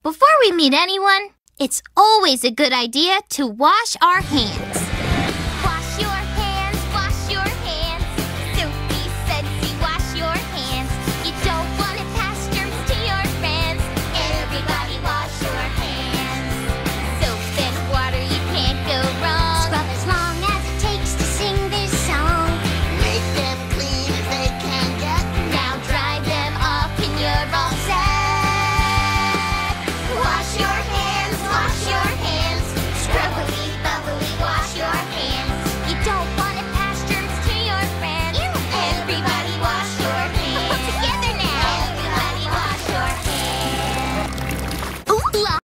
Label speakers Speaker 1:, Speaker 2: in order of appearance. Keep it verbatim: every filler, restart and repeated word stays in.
Speaker 1: Before we meet anyone, it's always a good idea to wash our hands.